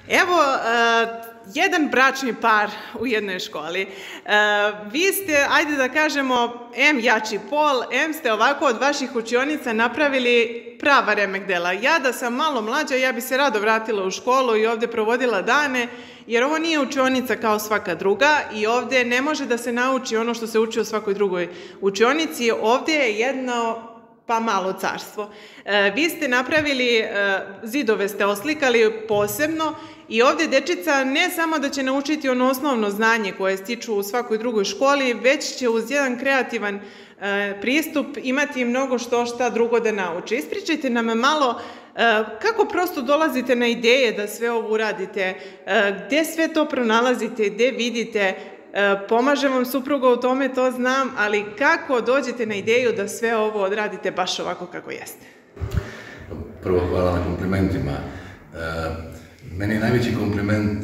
Evo, jedan bračni par u jednoj školi. Vi ste, ajde da kažemo, em jači pol, em ste ovako od vaših učionica napravili prava remek dela. Ja da sam malo mlađa, ja bi se rado vratila u školu i ovdje provodila dane, jer ovo nije učionica kao svaka druga i ovdje ne može da se nauči ono što se uči u svakoj drugoj učionici. Ovdje je jedno pa malo carstvo. Vi ste napravili, zidove ste oslikali posebno i ovdje dečica ne samo da će naučiti ono osnovno znanje koje stiču u svakoj drugoj školi, već će uz jedan kreativan pristup imati mnogo šta drugo da nauče. Ispričajte nam malo kako prosto dolazite na ideje da sve ovo uradite, gdje sve to pronalazite, gdje vidite. Pomaže vam supruga u tome, to znam, ali kako dođete na ideju da sve ovo odradite baš ovako kako jeste? Prvo, hvala na komplimentima. Meni je najveći kompliment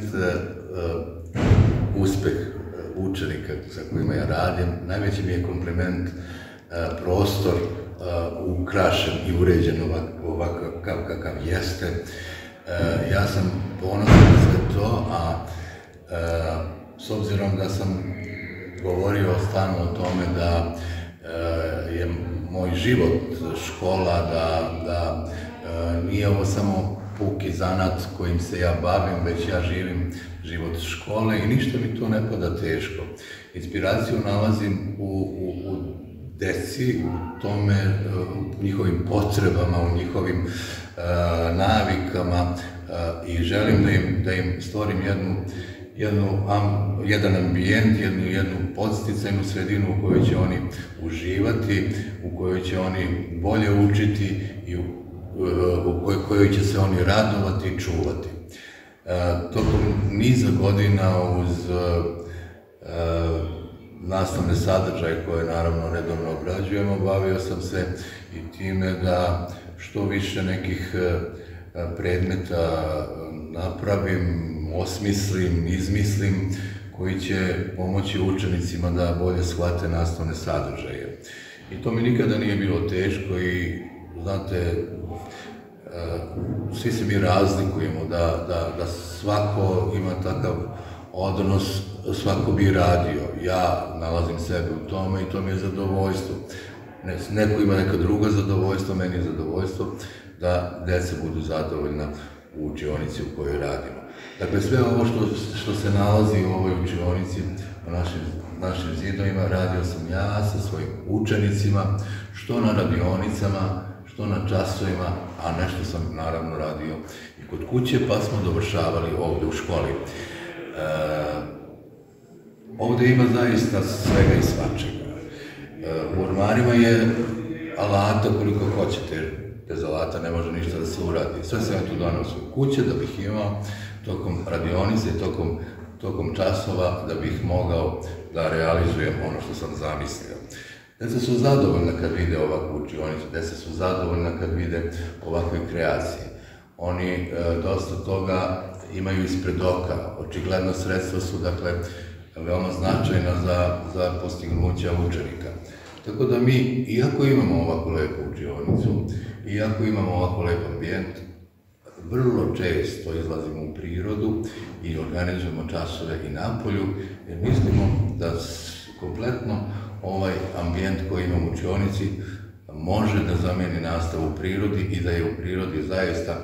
uspeh učenika sa kojima ja radim. Najveći mi je kompliment prostor ukrašen i uređen ovakav kakav jeste. Ja sam ponosan na sve to, a s obzirom da sam govorio stalno o tome da je moj život škola, da nije ovo samo puki zanat kojim se ja bavim, već ja živim život škole i ništa mi to ne pada teško. Inspiraciju nalazim u deci, u tome, u njihovim potrebama, u njihovim navikama i želim da im stvorim jedan ambijent, jednu podsticajnu sredinu u kojoj će oni uživati, u kojoj će oni bolje učiti i u kojoj će se oni radovati i čuvati. Tokom niza godina uz nastavne sadržaje koje naravno redovno obrađujemo, bavio sam se i time da što više nekih predmeta napravim, osmislim, izmislim, koji će pomoći učenicima da bolje shvate nastavne sadržaje. I to mi nikada nije bilo teško i, znate, svi se mi razlikujemo, da svako ima takav odnos, svako bi radio. Ja nalazim sebe u tome i to mi je zadovoljstvo. Neko ima neka druga zadovoljstva, meni je zadovoljstvo da deca budu zadovoljna u učionici u kojoj radimo. Dakle, sve ovo što se nalazi u ovoj učionici, u našim zidovima, radio sam ja sa svojim učenicima, što na radionicama, što na časovima, a nešto sam naravno radio i kod kuće, pa smo dovršavali ovdje u školi. Ovdje ima zaista svega i svačega. U ormarima je alata koliko hoćete, bez alata ne može ništa da se uradi. Sve sam ja tu donao svoje kuće da bih imao tokom radionice i tokom časova da bih mogao da realizujem ono što sam zamislio. Deca su zadovoljna kad vide ovakvu učionicu, deca su zadovoljna kad vide ovakve kreacije. Oni dosta toga imaju ispred oka. Očigledno sredstva su, dakle, veoma značajna za postignuća učenika. Tako da mi, iako imamo ovako lepu učionicu, iako imamo ovako lep ambijent, vrlo često izlazimo u prirodu i organizujemo časove i napolju, jer mislimo da kompletno ovaj ambijent koji imamo u učionici može da zameni nastavu u prirodi i da je u prirodi zaista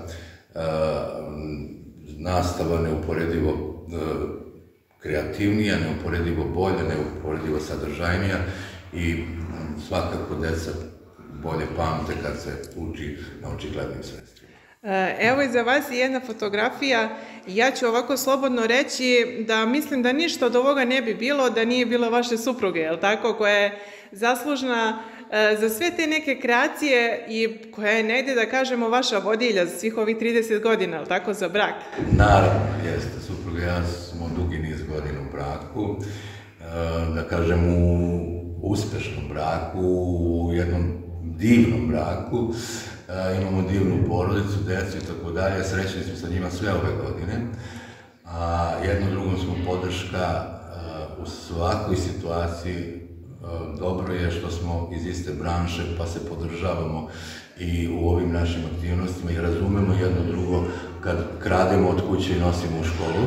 nastava neuporedivo kreativnija, neuporedivo bolja, neuporedivo sadržajnija i svakako deca bolje pamte kad se uči na očiglednim sredstvima. Evo iza vas je jedna fotografija i ja ću ovako slobodno reći da mislim da ništa od ovoga ne bi bilo da nije bilo vaše supruge, jel tako, koja je zaslužna za sve te neke kreacije i koja je negdje, da kažemo, vaša vodilja za svih ovih 30 godina, jel tako, za brak? Naravno, jeste. Supruga i ja smo dugi niz godina u braku, da kažem u uspešnom braku, u jednom divnom braku. Imamo divnu porodicu, decu i tako dalje, srećni smo sa njima sve ove godine. Jedno drugom smo podrška u svakoj situaciji. Dobro je što smo iz iste branše pa se podržavamo i u ovim našim aktivnostima i razumemo jedno drugo kad krademo od kuće i nosimo u školu.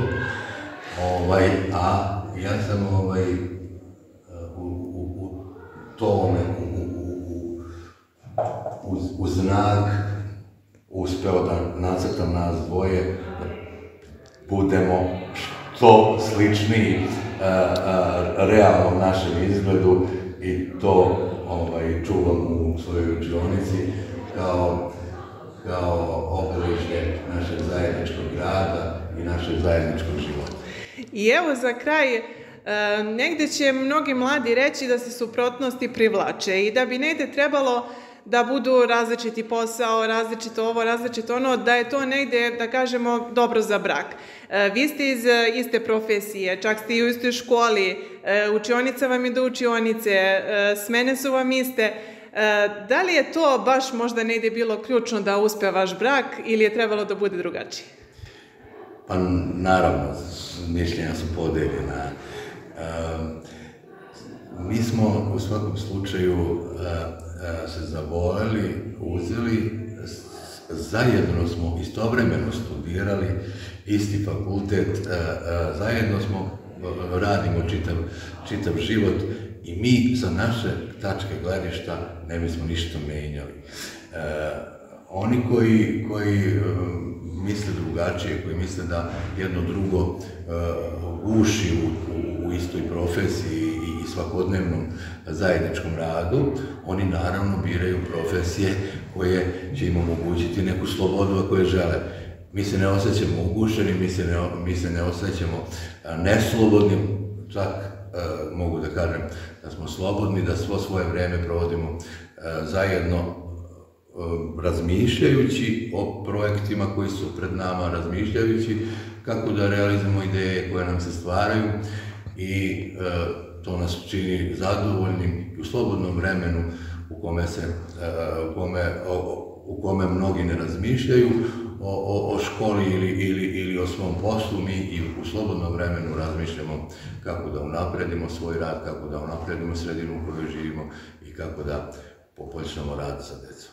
A ja sam u tome, u znak uspeo da nacrtam nas dvoje, da budemo što sličniji realnom našem izgledu i to čuvam u svojoj učionici kao obeležje našeg zajedničkog rada i našeg zajedničkog života. I evo za kraj, negdje će mnogi mladi reći da se suprotnosti privlače i da bi negdje trebalo da budu različiti posao, različito ovo, različito ono, da je to negdje, da kažemo, dobro za brak. Vi ste iz iste profesije, čak ste i u istoj školi, učionica vam je do učionice, smene su vam iste. Da li je to baš možda negdje bilo ključno da uspe vaš brak ili je trebalo da bude drugačije? Pa naravno, mišljenja su podeljena. Mi smo u svakom slučaju se zavoleli, uzeli, zajedno smo istovremeno studirali, isti fakultet, zajedno smo, radimo čitav život i mi sa naše tačke gledišta ne bismo ništa menjali. Oni koji misle drugačije, koji misle da jedno drugo guši u istoj profesiji i svakodnevnom zajedničkom radu, oni naravno biraju profesije koje će im omogućiti neku slobodu ako je žele. Mi se ne osjećamo ugušeni, mi se ne osjećamo neslobodnim, čak mogu da kažem da smo slobodni, da svo svoje vreme provodimo zajedno razmišljajući o projektima koji su pred nama, razmišljajući kako da realizujemo ideje koje nam se stvaraju i to nas čini zadovoljnim u slobodnom vremenu u kome mnogi ne razmišljaju o školi ili o svom poslu. Mi i u slobodnom vremenu razmišljamo kako da unapredimo svoj rad, kako da unapredimo sredinu u kojoj živimo i kako da poboljšamo rad sa decom.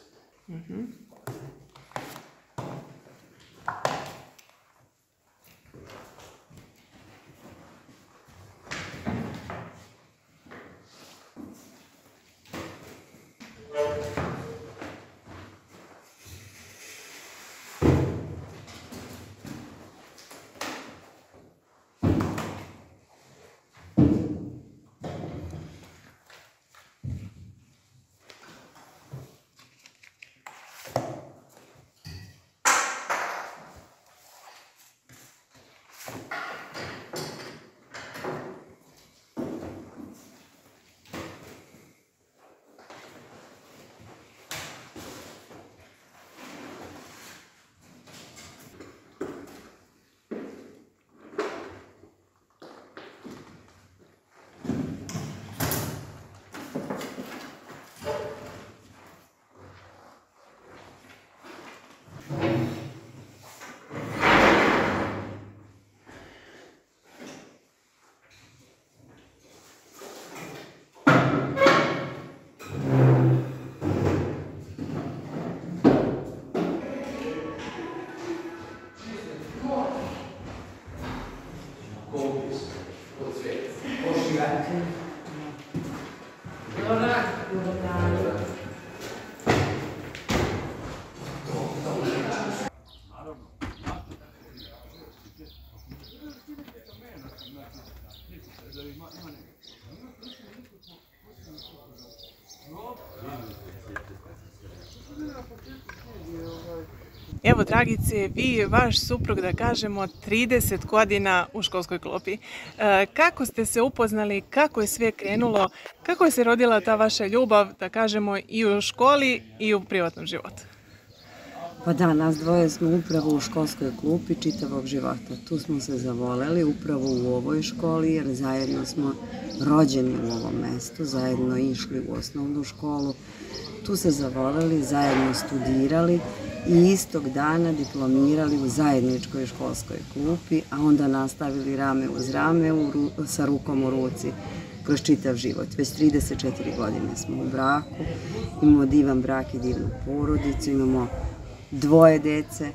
Evo, Dragice, vi i vaš suprug, da kažemo, 30 godina u školskoj klupi. Kako ste se upoznali, kako je sve krenulo, kako je se rodila ta vaša ljubav, da kažemo, i u školi i u privatnom životu? Pa da, nas dvoje smo upravo u školskoj klupi čitavog života. Tu smo se zavoleli upravo u ovoj školi, jer zajedno smo rođeni u ovom mestu, zajedno išli u osnovnu školu. Tu se zavoleli, zajedno studirali i istog dana diplomirali u zajedničkoj školskoj klupi, a onda nastavili rame uz rame sa rukom u ruci kroz čitav život. Već 34 godine smo u braku, imamo divan brak i divnu porodicu, imamo 2 dece,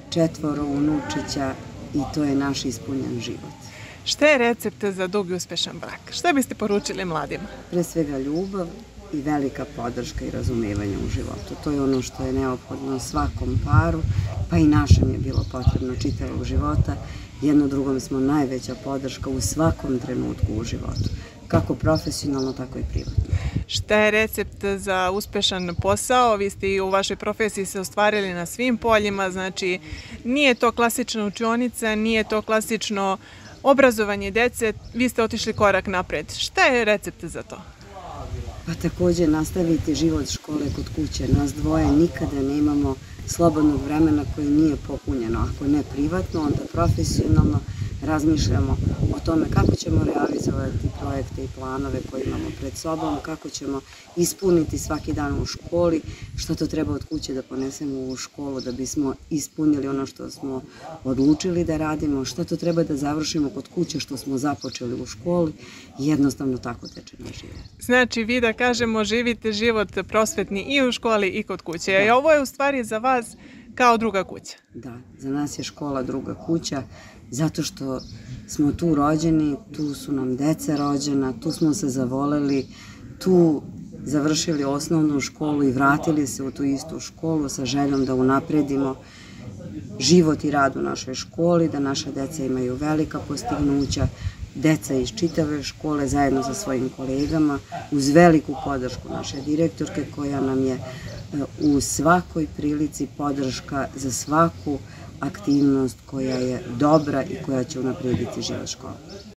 4 unučića i to je naš ispunjen život. Šta je recept za dug i uspešan brak? Šta biste poručili mladima? Pre svega ljubav i velika podrška i razumevanje u životu. To je ono što je neophodno svakom paru, pa i našem je bilo potrebno čitavog života. Jedno drugom smo najveća podrška u svakom trenutku u životu, kako profesionalno, tako i privatno. Šta je recept za uspešan posao? Vi ste i u vašoj profesiji se ostvarili na svim poljima, znači nije to klasična učionica, nije to klasično obrazovanje dece, vi ste otišli korak napred. Šta je recept za to? Pa također nastaviti život škole kod kuće. Nas dvoje nikada nemamo slobodnog vremena koje nije popunjeno. Ako ne privatno, onda profesionalno razmišljamo o tome kako ćemo realizovati projekte i planove koje imamo pred sobom, kako ćemo ispuniti svaki dan u školi, što to treba od kuće da ponesemo u školu da bismo ispunili ono što smo odlučili da radimo, što to treba da završimo kod kuće što smo započeli u školi i jednostavno tako teče naš život. Znači vi da kažemo živite život prosvetni i u školi i kod kuće. I ovo je u stvari za vas kao druga kuća. Da, za nas je škola druga kuća, zato što smo tu rođeni, tu su nam deca rođena, tu smo se zavoleli, tu završili osnovnu školu i vratili se u tu istu školu sa željom da unapredimo život i rad u našoj školi, da naša deca imaju velika postignuća, deca iz čitave škole zajedno sa svojim kolegama, uz veliku podršku naše direktorke koja nam je u svakoj prilici podrška za svaku aktivnost koja je dobra i koja će unaprediti život škole.